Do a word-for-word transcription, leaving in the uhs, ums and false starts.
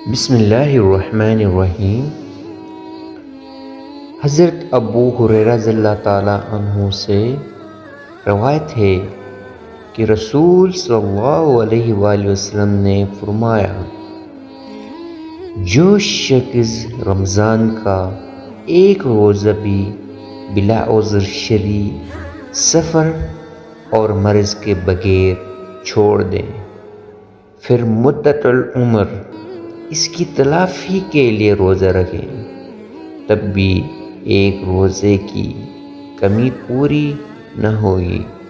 बिस्मिल्लाहिर्रहमानिर्रहीम। हज़रत अबू हुरैरा रज़ियल्लाहु ताला अन्हु से रवायत है कि रसूल सल्लल्लाहु अलैहि वसल्लम ने फरमाया, जो शख्स रमज़ान का एक रोज़ा भी बिला उज़्र शरी, सफ़र और मर्ज़ के बगैर छोड़ दें, फिर मुद्दतुल उम्र इसकी तलाफ़ी के लिए रोज़ा रखें, तब भी एक रोज़े की कमी पूरी न होगी।